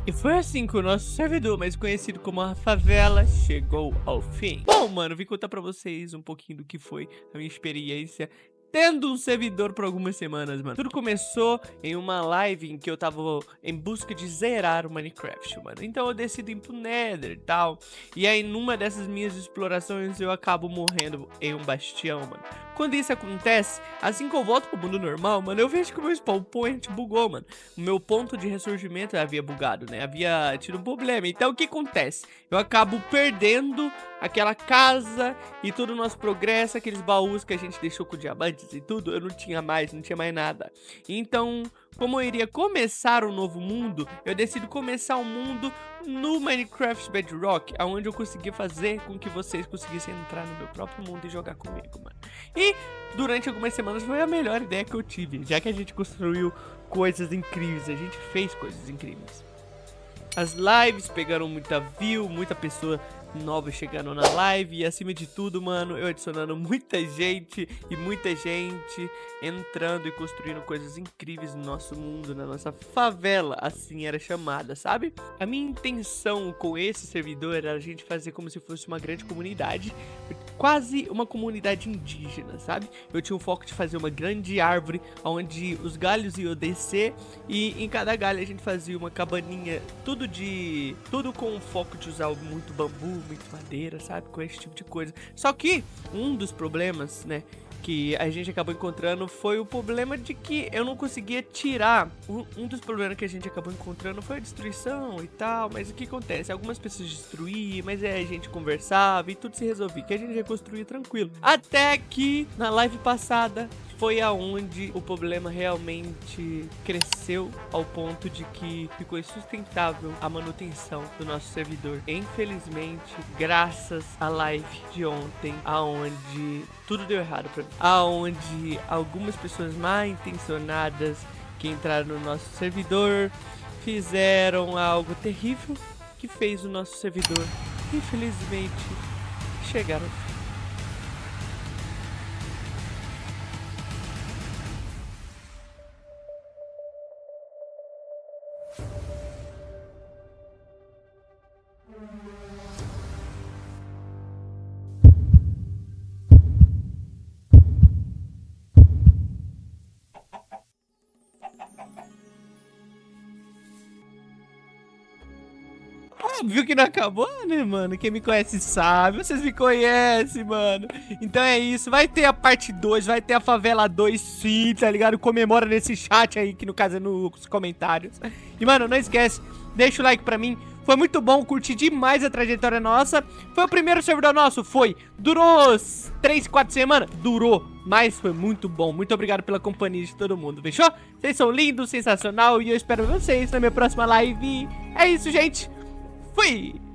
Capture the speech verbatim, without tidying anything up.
E foi assim que o nosso servidor, mais conhecido como a favela, chegou ao fim. Bom, mano, vim contar pra vocês um pouquinho do que foi a minha experiência tendo um servidor por algumas semanas, mano. Tudo começou em uma live em que eu tava em busca de zerar o Minecraft, mano. Então eu decido ir pro Nether e tal. E aí, numa dessas minhas explorações, eu acabo morrendo em um bastião, mano. Quando isso acontece, assim que eu volto pro mundo normal, mano, eu vejo que o meu spawn point bugou, mano. O meu ponto de ressurgimento havia bugado, né? Havia tido um problema. Então o que acontece? Eu acabo perdendo aquela casa e todo o nosso progresso, aqueles baús que a gente deixou com diamantes e tudo, eu não tinha mais, não tinha mais nada. Então, como eu iria começar um novo mundo, eu decido começar um mundo no Minecraft Bedrock, onde eu consegui fazer com que vocês conseguissem entrar no meu próprio mundo e jogar comigo, mano. E durante algumas semanas foi a melhor ideia que eu tive, já que a gente construiu coisas incríveis, a gente fez coisas incríveis. As lives pegaram muita view, muita pessoa nova chegando na live e acima de tudo, mano, eu adicionando muita gente e muita gente entrando e construindo coisas incríveis no nosso mundo, na nossa favela, assim era chamada, sabe? A minha intenção com esse servidor era a gente fazer como se fosse uma grande comunidade, quase uma comunidade indígena, sabe? Eu tinha o foco de fazer uma grande árvore onde os galhos iam descer e em cada galho a gente fazia uma cabaninha, tudo de tudo com o foco de usar muito bambu, muito madeira, sabe? Com esse tipo de coisa. Só que um dos problemas, né, que a gente acabou encontrando foi o problema de que eu não conseguia tirar. Um, um dos problemas que a gente acabou encontrando foi a destruição e tal. Mas o que acontece? Algumas pessoas destruíam, mas aí a gente conversava e tudo se resolvia, que a gente reconstruía tranquilo. Até que na live passada foi aonde o problema realmente cresceu ao ponto de que ficou insustentável a manutenção do nosso servidor. Infelizmente, graças à live de ontem, aonde tudo deu errado pra mim, aonde algumas pessoas mal intencionadas que entraram no nosso servidor fizeram algo terrível que fez o nosso servidor, infelizmente, chegar ao fim. Viu que não acabou, né, mano? Quem me conhece sabe, vocês me conhecem, mano. Então é isso, vai ter a parte dois, vai ter a favela dois, sim, tá ligado? Comemora nesse chat aí, que no caso é nos comentários. E, mano, não esquece, deixa o like pra mim. Foi muito bom, curti demais a trajetória nossa. Foi o primeiro servidor nosso? Foi. Durou três, quatro semanas? Durou, mas foi muito bom. Muito obrigado pela companhia de todo mundo, fechou? Vocês são lindos, sensacional, e eu espero vocês na minha próxima live. É isso, gente. Fui!